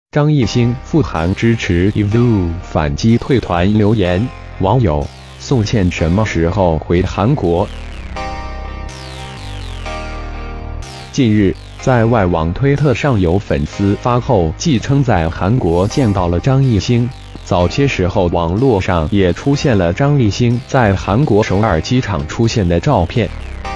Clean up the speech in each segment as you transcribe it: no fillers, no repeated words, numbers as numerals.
张艺兴赴韩支持 IVE 反击退团留言，网友：宋茜什么时候回韩国？近日，在外网推特上有粉丝发后继称在韩国见到了张艺兴。早些时候，网络上也出现了张艺兴在韩国首尔机场出现的照片。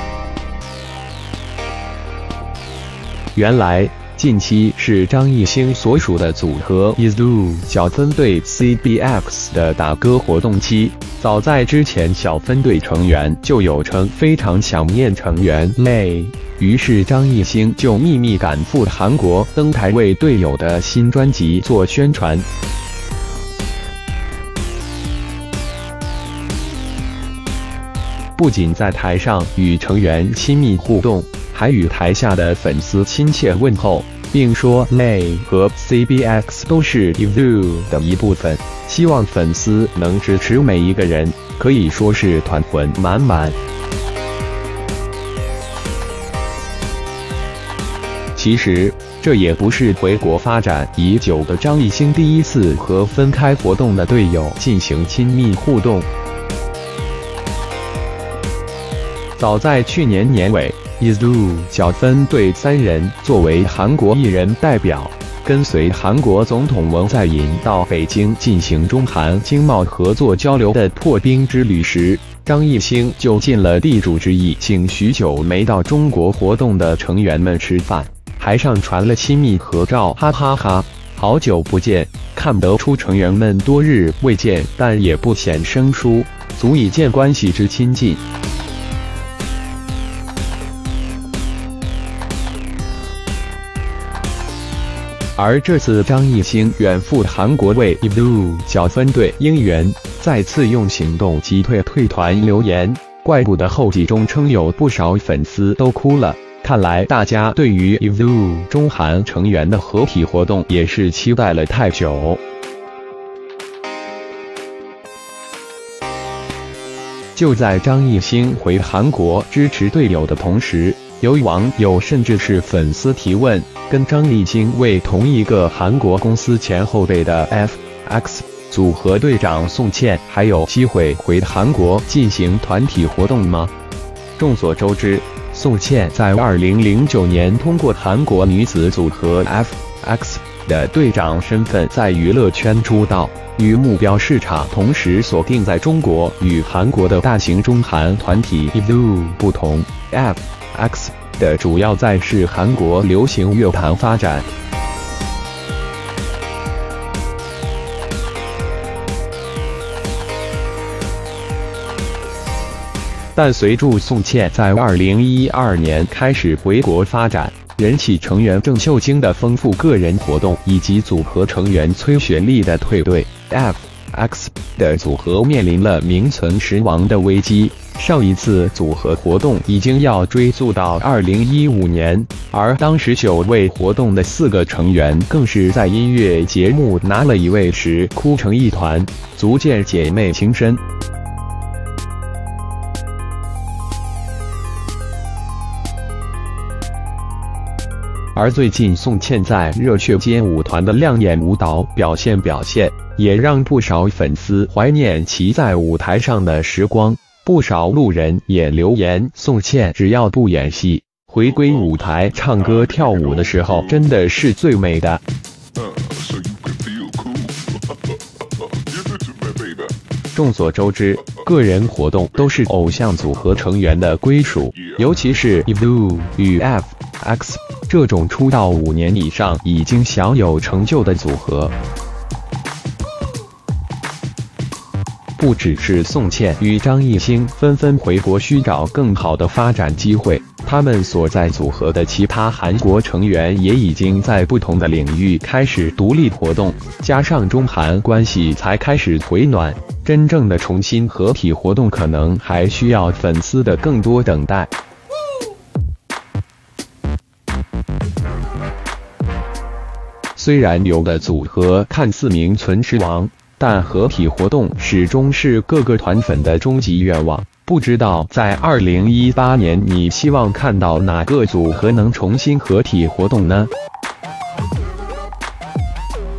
原来，近期是张艺兴所属的组合 IVE 小分队 CBX 的打歌活动期。早在之前，小分队成员就有称非常想念成员 Lay， 于是张艺兴就秘密赶赴韩国登台为队友的新专辑做宣传。不仅在台上与成员亲密互动，还与台下的粉丝亲切问候，并说 Lay 和 CBX 都是 IVE 的一部分，希望粉丝能支持每一个人，可以说是团魂满满。其实，这也不是回国发展已久的张艺兴第一次和分开活动的队友进行亲密互动。早在去年年尾，IVE 小分队3人作为韩国艺人代表，跟随韩国总统文在寅到北京进行中韩经贸合作交流的破冰之旅时，张艺兴就尽了地主之谊，请许久没到中国活动的成员们吃饭，还上传了亲密合照，哈哈哈！好久不见，看得出成员们多日未见，但也不显生疏，足以见关系之亲近。而这次张艺兴远赴韩国为 IVE 小分队应援，再次用行动击退团留言，怪不得后记中称有不少粉丝都哭了。看来大家对于 IVE 中韩成员的合体活动也是期待了太久。就在张艺兴回韩国支持队友的同时，有网友甚至是粉丝提问，跟张艺兴为同一个韩国公司前后辈的 FX 组合队长宋茜还有机会回韩国进行团体活动吗？众所周知，宋茜在2009年通过韩国女子组合 FX 的队长身份在娱乐圈出道，与目标市场同时锁定在中国与韩国的大型中韩团体 IVE 不同 ，FX 的主要在是韩国流行乐坛发展。但随着宋茜在2012年开始回国发展，人气成员郑秀晶的丰富个人活动，以及组合成员崔雪莉的退队 ，FX 的组合面临了名存实亡的危机。上一次组合活动已经要追溯到2015年，而当时9位活动的4个成员更是在音乐节目拿了1位时哭成一团，足见姐妹情深。而最近宋茜在热血街舞团的亮眼舞蹈表现，也让不少粉丝怀念其在舞台上的时光。不少路人也留言，宋茜只要不演戏，回归舞台唱歌跳舞的时候真的是最美的。众所周知，个人活动都是偶像组合成员的归属，尤其是 IVE 与 FX 这种出道5年以上已经小有成就的组合。不只是宋茜与张艺兴纷纷回国寻找更好的发展机会，他们所在组合的其他韩国成员也已经在不同的领域开始独立活动，加上中韩关系才开始回暖，真正的重新合体活动可能还需要粉丝的更多等待。虽然有的组合看似名存实亡，但合体活动始终是各个团粉的终极愿望。不知道在2018年你希望看到哪个组合能重新合体活动呢？